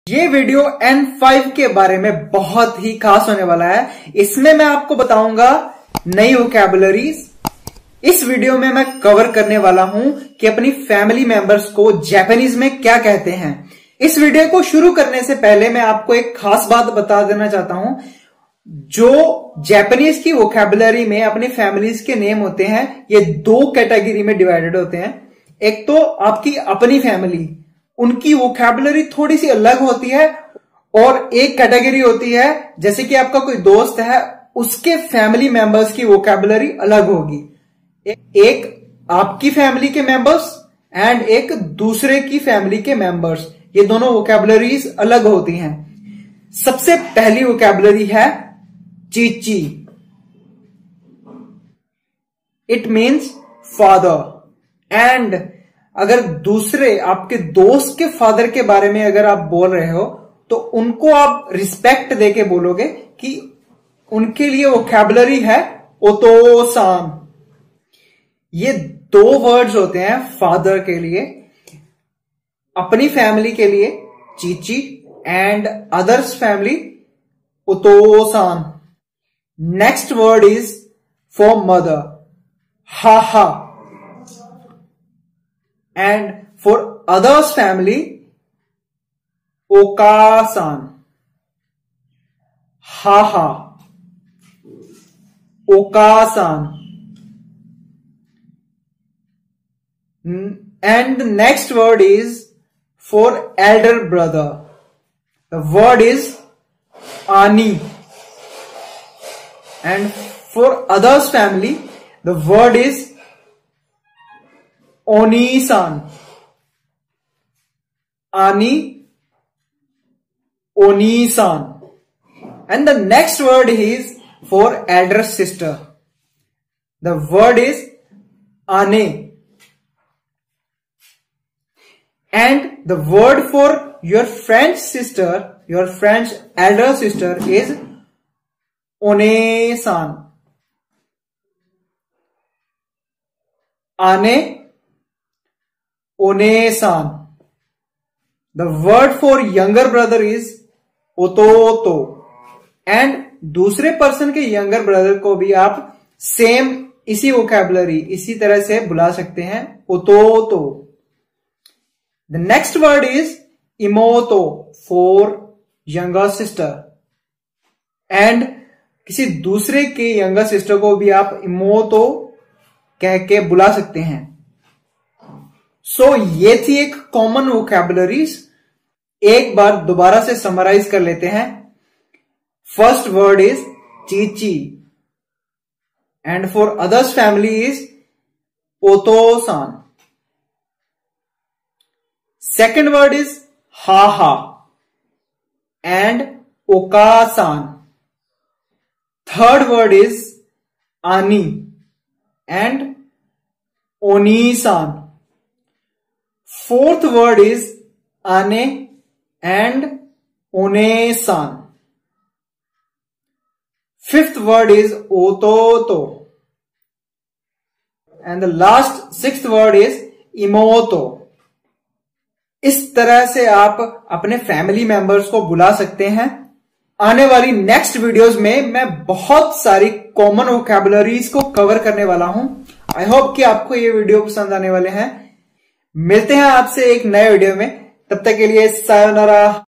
ये video N5 के बारे में बहुत ही खास होने वाला है। इसमें मैं आपको बताऊंगा नई वोकैबुलरीज। इस वीडियो में मैं कवर करने वाला हूं कि अपनी फैमिली मेंबर्स को जापानीज में क्या कहते हैं। इस वीडियो को शुरू करने से पहले मैं आपको एक खास बात बता देना चाहता हूं। जो जापानीज की वोकैबुलरी में अपनी फैमिलीज के नेम होते हैं, ये दो कैटेगरी में डिवाइडेड होते हैं। एक तो आपकी अपनी फैमिली, उनकी वोकैबुलरी थोड़ी सी अलग होती है, और एक कैटेगरी होती है जैसे कि आपका कोई दोस्त है, उसके फैमिली मेंबर्स की वोकैबुलरी अलग होगी। एक आपकी फैमिली के मेंबर्स एंड एक दूसरे की फैमिली के मेंबर्स, ये दोनों वोकैबुलरीज अलग होती हैं। सबसे पहली वोकैबुलरी है Chichi. It means father. And अगर दूसरे आपके दोस्त के फादर के बारे में अगर आप बोल रहे हो तो उनको आप रिस्पेक्ट देके बोलोगे कि उनके लिए वोकैबुलरी है ओतो-सान। ये दो वर्ड्स होते हैं फादर के लिए, अपनी फैमिली के लिए चीची एंड अदर्स फैमिली ओतो-सान। Next word is for mother, हा। And for others family, ओका-सान, हा, ओका-सान. And the next word is for elder brother. The word is ani. And for others family, the word is Oni-san. Ani, Oni-san. And the next word is for elder sister. The word is Ane. And the word for your friend's sister, your friend's elder sister is One-san. Ane, One-san. The word for younger brother is ओतो-तो. And दूसरे person के younger brother को भी आप same इसी vocabulary, इसी तरह से बुला सकते हैं, ओतो-तो. द नेक्स्ट वर्ड इज इमोतो फॉर यंगर सिस्टर. एंड किसी दूसरे के यंगर सिस्टर को भी आप इमोतो कह के बुला सकते हैं. सो ये थी एक कॉमन वोकैबुलरीज. एक बार दोबारा से समराइज कर लेते हैं. फर्स्ट वर्ड इज चीची and for others family is ओतो-सान. सेकेंड वर्ड इज हा एंड ओका-सान. थर्ड वर्ड इज आनी एंड ओनी-सान. Fourth word is ane and one-san. Fifth word is oto-to. And the sixth word is imoto. इस तरह से आप अपने फैमिली मेंबर्स को बुला सकते हैं. आने वाली नेक्स्ट वीडियोस में मैं बहुत सारी कॉमन वोकैबुलरीज को कवर करने वाला हूं. आई होप कि आपको ये वीडियो पसंद आने वाले हैं. मिलते हैं आपसे एक नए वीडियो में. तब तक के लिए सायोनारा.